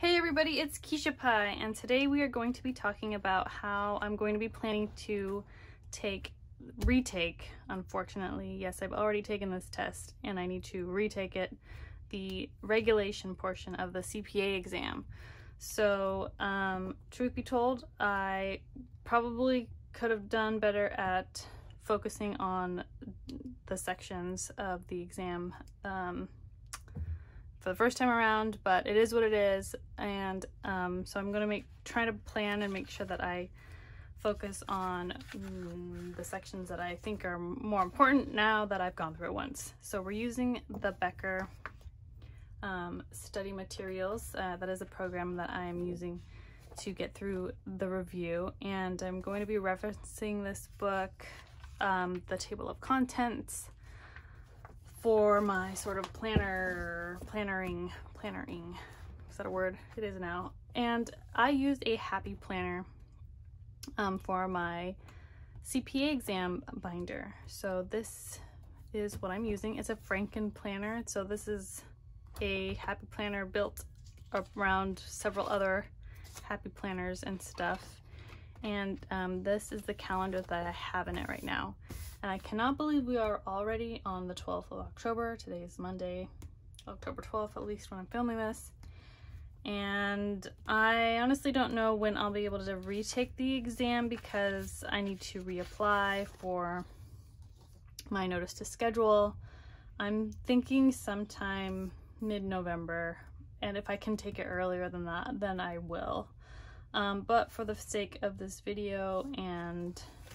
Hey everybody, it's Keisha Pie, and today we are going to be talking about how I'm going to be planning to retake, unfortunately, yes, I've already taken this test and I need to retake it, the regulation portion of the CPA exam. So, truth be told, I probably could have done better at focusing on the sections of the exam for the first time around, but it is what it is, and so I'm gonna try to plan and make sure that I focus on the sections that I think are more important now that I've gone through it once. So we're using the Becker study materials. That is a program that I am using to get through the review, and I'm going to be referencing this book, the table of contents, for my sort of plannering, is that a word? It is now. And I used a happy planner for my CPA exam binder. So this is what I'm using. It's a Franken planner. So this is a happy planner built around several other happy planners and stuff. And this is the calendar that I have in it right now. And I cannot believe we are already on the 12th of October. Today is Monday, October 12th, at least when I'm filming this. And I honestly don't know when I'll be able to retake the exam because I need to reapply for my notice to schedule. I'm thinking sometime mid-November, and if I can take it earlier than that, then I will. But for the sake of this video and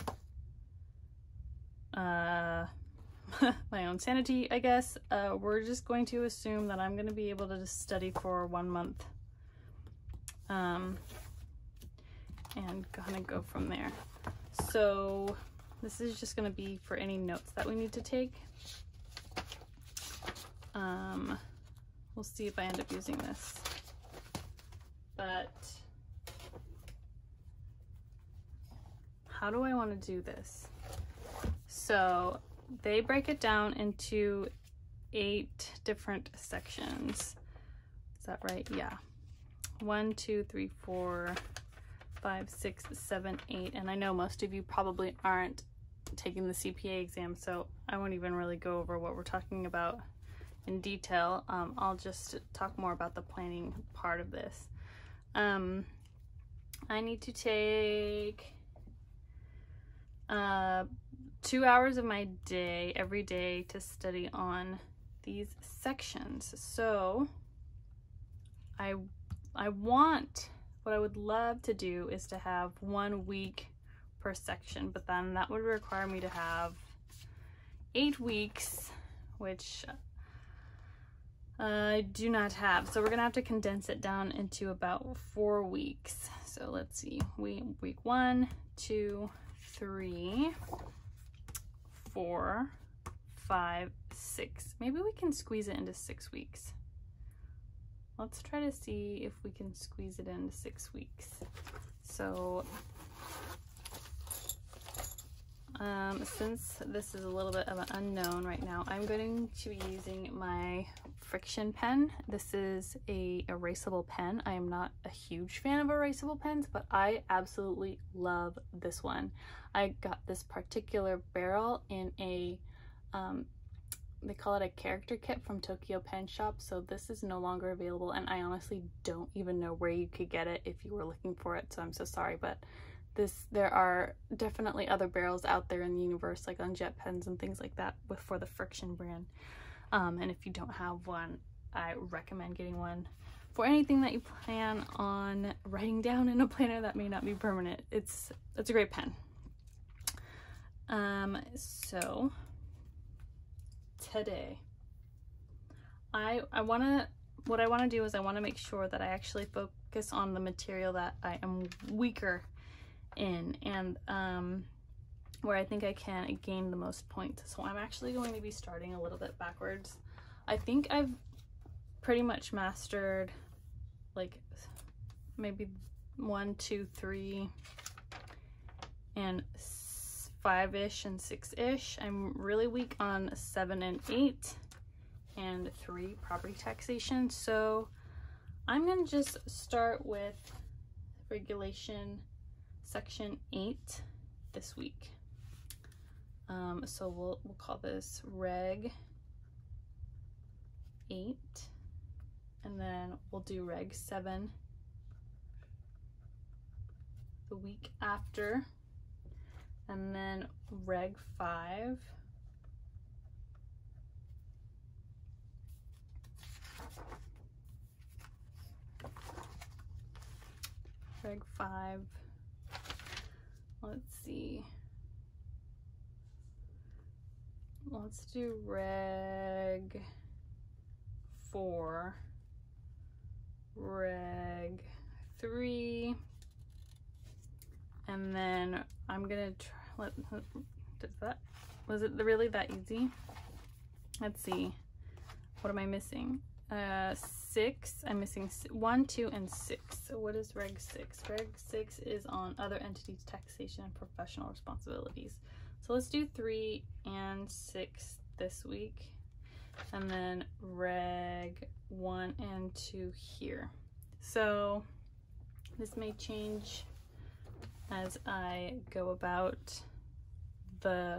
my own sanity, I guess, we're just going to assume that I'm going to be able to just study for 1 month and kind of go from there. So this is just going to be for any notes that we need to take. We'll see if I end up using this, but how do I want to do this? So they break it down into 8 different sections. Is that right? Yeah. 1, 2, 3, 4, 5, 6, 7, 8. And I know most of you probably aren't taking the CPA exam, so I won't even really go over what we're talking about in detail. I'll just talk more about the planning part of this. I need to take 2 hours of my day every day to study on these sections. So what I would love to do is to have 1 week per section, but then that would require me to have 8 weeks, which I do not have. So we're gonna have to condense it down into about 4 weeks. So let's see, week 1, 2, 3, 4, 5, 6. Maybe we can squeeze it into 6 weeks. Let's try to see if we can squeeze it into 6 weeks. So since this is a little bit of an unknown right now, I'm going to be using my Friction pen. This is a erasable pen. I am not a huge fan of erasable pens, but I absolutely love this one. I got this particular barrel in a they call it a character kit from Tokyo Pen Shop, so this is no longer available, and I honestly don't even know where you could get it if you were looking for it, so I'm so sorry. But there are definitely other barrels out there in the universe, like on jet pens and things like that, for the Friction brand. And if you don't have one, I recommend getting one for anything that you plan on writing down in a planner that may not be permanent. It's a great pen. So today what I want to do is I want to make sure that I actually focus on the material that I am weaker in, and where I think I can gain the most points. So I'm actually going to be starting a little bit backwards. I think I've pretty much mastered like maybe 1, 2, 3, and 5-ish and 6-ish. I'm really weak on 7 and 8 and 3, property taxation. So I'm going to just start with regulation section 8 this week. So we'll call this Reg 8, and then we'll do Reg 7 the week after, and then Reg 5, Reg 5, let's see, let's do Reg 4, Reg 3, and then I'm gonna try, was it really that easy? Let's see, what am I missing? 6, I'm missing 1, 2, and 6. So what is Reg 6? Reg 6 is on other entities, taxation, and professional responsibilities. So let's do 3 and 6 this week, and then Reg 1 and 2 here. So this may change as I go about the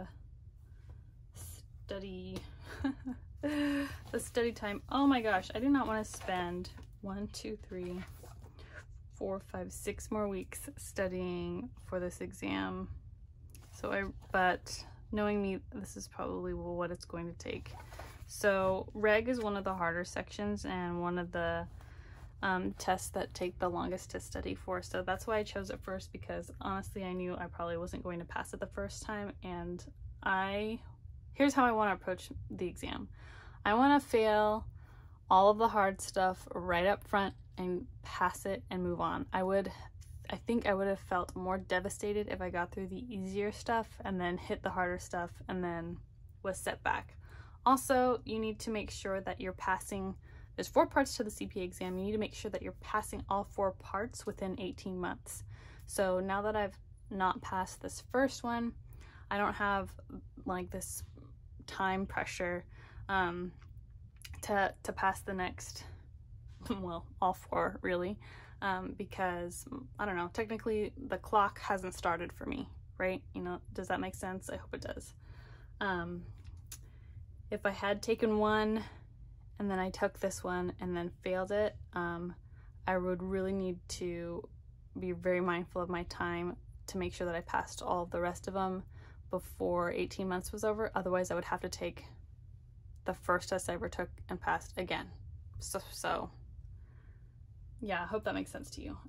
study the study time. Oh my gosh, I do not want to spend 1, 2, 3, 4, 5, 6 more weeks studying for this exam. But knowing me, this is probably what it's going to take. So Reg is one of the harder sections and one of the tests that take the longest to study for. So that's why I chose it first, because honestly I knew I probably wasn't going to pass it the first time, and here's how I want to approach the exam. I want to fail all of the hard stuff right up front and pass it and move on. I think I would have felt more devastated if I got through the easier stuff and then hit the harder stuff and then was set back. Also, you need to make sure that you're passing, there's 4 parts to the CPA exam. You need to make sure that you're passing all 4 parts within 18 months. So now that I've not passed this first one, I don't have like this time pressure to pass the next, well, all 4 really, because I don't know, technically the clock hasn't started for me, right? You know, does that make sense? I hope it does. If I had taken one and then I took this one and then failed it, I would really need to be very mindful of my time to make sure that I passed all of the rest of them before 18 months was over. Otherwise I would have to take the first test I ever took and passed again. So yeah, I hope that makes sense to you.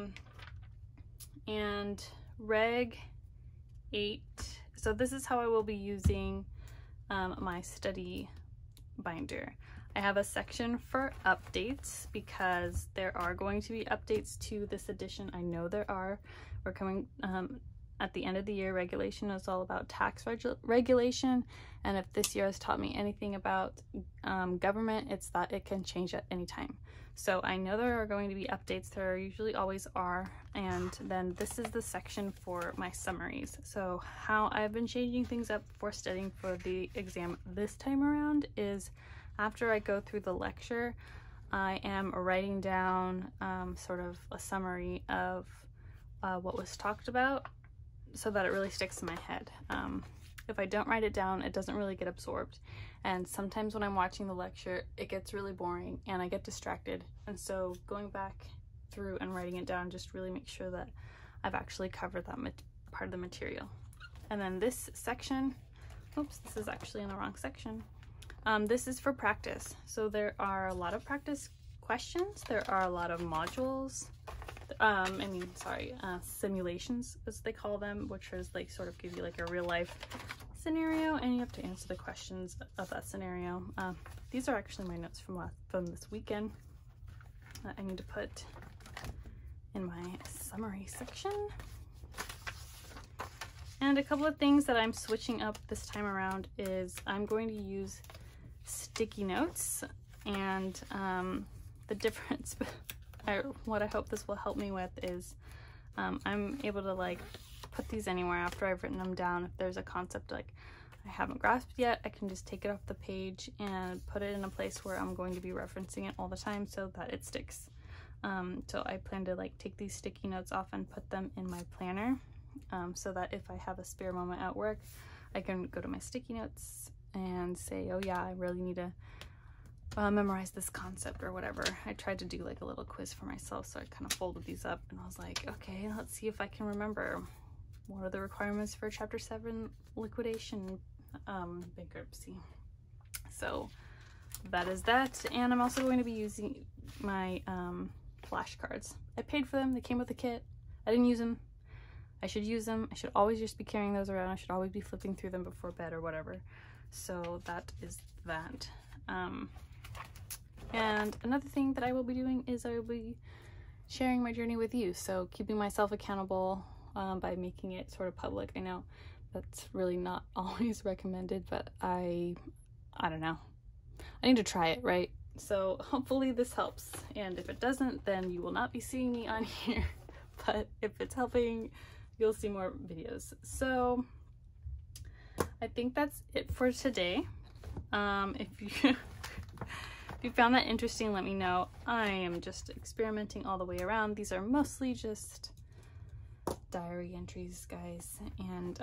And Reg 8, so this is how I will be using my study binder. I have a section for updates because there are going to be updates to this edition. I know there are. We're coming at the end of the year. Regulation is all about tax regulation, and if this year has taught me anything about government, it's that it can change at any time. So I know there are going to be updates. There usually always are. And then this is the section for my summaries. So how I've been changing things up for studying for the exam this time around is, after I go through the lecture, I am writing down sort of a summary of what was talked about, so that it really sticks in my head. If I don't write it down, it doesn't really get absorbed. And sometimes when I'm watching the lecture, it gets really boring and I get distracted. And so going back through and writing it down just really makes sure that I've actually covered that part of the material. And then this section, oops, this is actually in the wrong section. This is for practice. So there are a lot of practice questions. There are a lot of modules. Simulations as they call them, which is like sort of give you like a real life scenario and you have to answer the questions of that scenario. These are actually my notes from this weekend. I need to put in my summary section. And a couple of things that I'm switching up this time around is I'm going to use sticky notes, and the difference what I hope this will help me with is I'm able to like put these anywhere after I've written them down. If there's a concept like I haven't grasped yet, I can just take it off the page and put it in a place where I'm going to be referencing it all the time so that it sticks. So I plan to like take these sticky notes off and put them in my planner, so that if I have a spare moment at work, I can go to my sticky notes and say, oh yeah, I really need to memorize this concept or whatever. I tried to do like a little quiz for myself, so I kind of folded these up and I was like, okay, let's see if I can remember what are the requirements for chapter 7 liquidation bankruptcy. So that is that. And I'm also going to be using my flashcards. I paid for them. They came with the kit. I didn't use them. I should use them. I should always just be carrying those around. I should always be flipping through them before bed or whatever. So that is that. And another thing that I will be doing is I will be sharing my journey with you. So keeping myself accountable by making it sort of public. I know that's really not always recommended, but I don't know. I need to try it, right? So hopefully this helps. And if it doesn't, then you will not be seeing me on here. But if it's helping, you'll see more videos. So I think that's it for today. If you found that interesting, let me know. I am just experimenting all the way around. These are mostly just diary entries, guys, and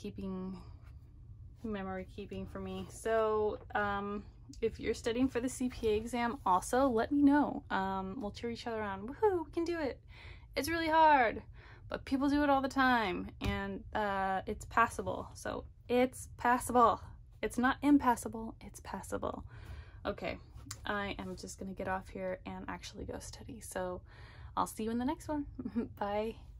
memory keeping for me. So if you're studying for the CPA exam, also let me know. We'll cheer each other on. Woohoo, we can do it. It's really hard, but people do it all the time, and it's passable. So it's passable. It's not impassable, it's passable. Okay, I am just gonna get off here and actually go study. So I'll see you in the next one. Bye.